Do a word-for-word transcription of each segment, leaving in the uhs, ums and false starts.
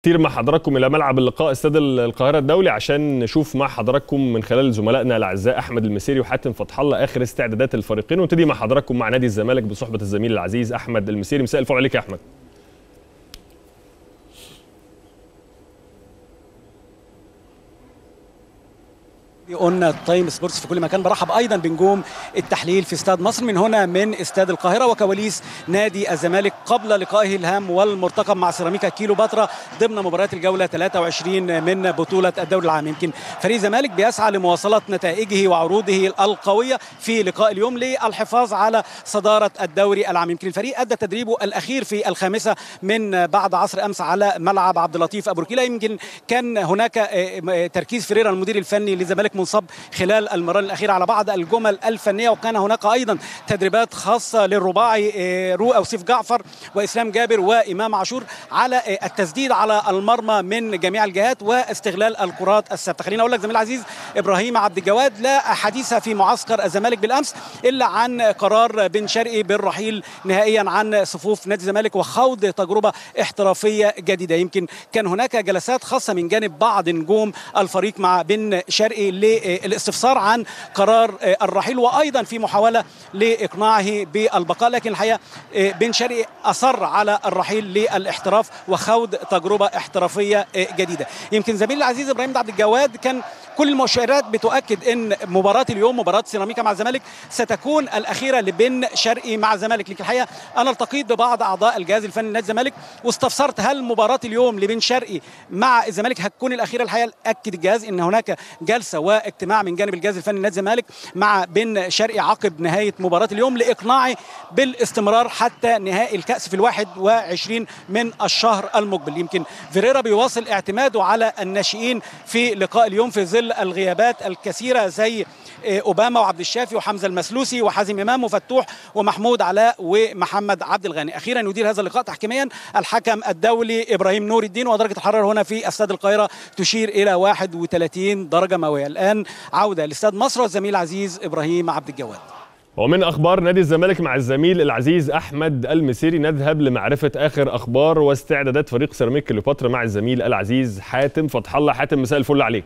كتير مع حضراتكم الى ملعب اللقاء استاد القاهره الدولي عشان نشوف مع حضراتكم من خلال زملائنا الاعزاء احمد المسيري وحاتم فتح الله اخر استعدادات الفريقين، ونبتدي مع حضراتكم مع نادي الزمالك بصحبه الزميل العزيز احمد المسيري. مساء الفل عليك يا احمد. اون تايم سبورتس في كل مكان. برحب ايضا بنجوم التحليل في استاد مصر من هنا من استاد القاهره وكواليس نادي الزمالك قبل لقائه الهام والمرتقب مع سيراميكا كيلوباترا ضمن مباريات الجوله ثلاثة وعشرين من بطوله الدوري العام. يمكن فريق الزمالك بيسعى لمواصله نتائجه وعروضه القويه في لقاء اليوم للحفاظ على صداره الدوري العام. يمكن الفريق ادى تدريبه الاخير في الخامسه من بعد عصر امس على ملعب عبد اللطيف ابو ركيله. يمكن كان هناك تركيز فيريرا المدير الفني للزمالك منصب خلال المران الاخيره على بعض الجمل الفنيه، وكان هناك ايضا تدريبات خاصه للرباعي رؤى وسيف جعفر واسلام جابر وامام عاشور على التسديد على المرمى من جميع الجهات واستغلال الكرات الثابته. خليني اقول لك زميل العزيز ابراهيم عبد الجواد، لا حديث في معسكر الزمالك بالامس الا عن قرار بن شرقي بالرحيل نهائيا عن صفوف نادي الزمالك وخوض تجربه احترافيه جديده. يمكن كان هناك جلسات خاصه من جانب بعض نجوم الفريق مع بن شرقي للاستفسار عن قرار الرحيل وايضا في محاوله لاقناعه بالبقاء، لكن الحقيقه بن شرقي اصر على الرحيل للاحتراف وخوض تجربه احترافيه جديده. يمكن زميلي العزيز ابراهيم عبد الجواد كان كل المؤشرات بتؤكد ان مباراه اليوم مباراه سيراميكا مع الزمالك ستكون الاخيره لبن شرقي مع الزمالك، لكن الحقيقه انا التقيت ببعض اعضاء الجهاز الفني لنادي الزمالك واستفسرت هل مباراه اليوم لبن شرقي مع الزمالك هتكون الاخيره. الحقيقه اكد الجهاز ان هناك جلسه واجتماع من جانب الجهاز الفني لنادي الزمالك مع بن شرقي عقب نهايه مباراه اليوم لاقناعه بالاستمرار حتى نهائي الكاس في الواحد وعشرين من الشهر المقبل. يمكن فيريرا بيواصل اعتماده على الناشئين في لقاء اليوم في ظل الغيابات الكثيره زي اوباما وعبد الشافي وحمزه المسلوسي وحازم امام وفتوح ومحمود علاء ومحمد عبد الغني. اخيرا يدير هذا اللقاء تحكيميا الحكم الدولي ابراهيم نور الدين، ودرجه الحراره هنا في استاد القاهره تشير الى واحد وثلاثين درجه مئويه. الان عوده لاستاد مصر والزميل العزيز ابراهيم عبد الجواد. ومن اخبار نادي الزمالك مع الزميل العزيز احمد المسيري نذهب لمعرفه اخر اخبار واستعدادات فريق سيراميكا كليوباترا مع الزميل العزيز حاتم فتح الله. حاتم مساء الفل عليك.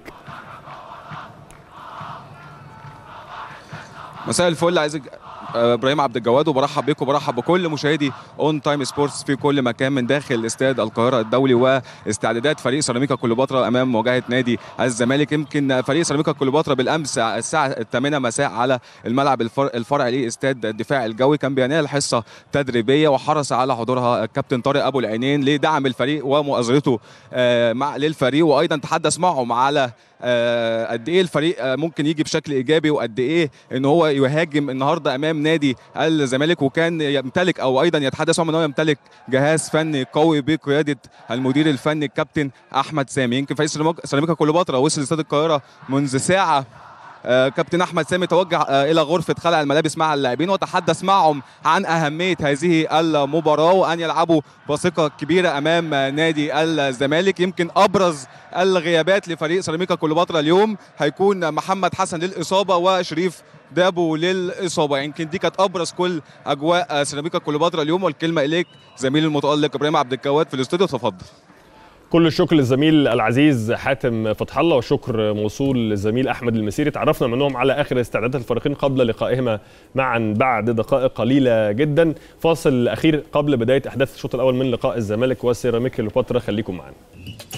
مساء الفل عايز ابراهيم عبد الجواد، وبرحب بكم وبرحب بكل مشاهدي اون تايم سبورتس في كل مكان من داخل استاد القاهره الدولي واستعدادات فريق سيراميكا كليوباترا امام مواجهه نادي الزمالك. يمكن فريق سيراميكا كليوباترا بالامس الساعه الثامنة مساء على الملعب الفرعي لاستاد الدفاع الجوي كان بينال حصه تدريبيه وحرص على حضورها الكابتن طارق ابو العينين لدعم الفريق ومؤازرته مع للفريق، وايضا تحدث معهم على قد ايه الفريق ممكن يجي بشكل ايجابي وقد ايه ان هو يهاجم النهارده امام نادي الزمالك، وكان يمتلك او ايضا يتحدث عن ان هو يمتلك جهاز فني قوي بقياده المدير الفني الكابتن احمد سامي. يمكن فريق سيراميكا كليوباترا وصل استاد القاهره منذ ساعه. كابتن احمد سامي توجه الى غرفه خلع الملابس مع اللاعبين وتحدث معهم عن اهميه هذه المباراه وان يلعبوا بثقه كبيره امام نادي الزمالك. يمكن ابرز الغيابات لفريق سيراميكا كليوباترا اليوم هيكون محمد حسن للاصابه وشريف دابو للاصابه. يمكن دي كانت ابرز كل اجواء سيراميكا كليوباترا اليوم، والكلمه اليك زميلي المتالق ابراهيم عبد الجواد في الاستوديو، تفضل. كل الشكر للزميل العزيز حاتم فتح الله والشكر موصول للزميل احمد المسيري. تعرفنا منهم على اخر استعدادات الفريقين قبل لقائهما معا بعد دقائق قليله جدا. فاصل اخير قبل بدايه احداث الشوط الاول من لقاء الزمالك وسيراميكا كليوباترا، خليكم معنا.